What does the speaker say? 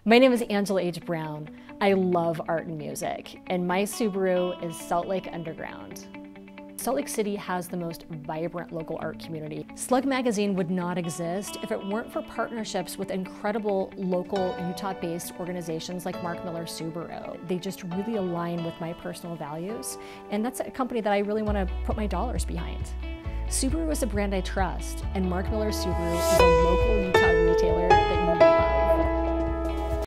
My name is Angela H. Brown. I love art and music, and my Subaru is Salt Lake Underground. Salt Lake City has the most vibrant local art community. Slug Magazine would not exist if it weren't for partnerships with incredible local Utah-based organizations like Mark Miller Subaru. They just really align with my personal values, and that's a company that I really want to put my dollars behind. Subaru is a brand I trust, and Mark Miller Subaru is a local Utah retailer that you love.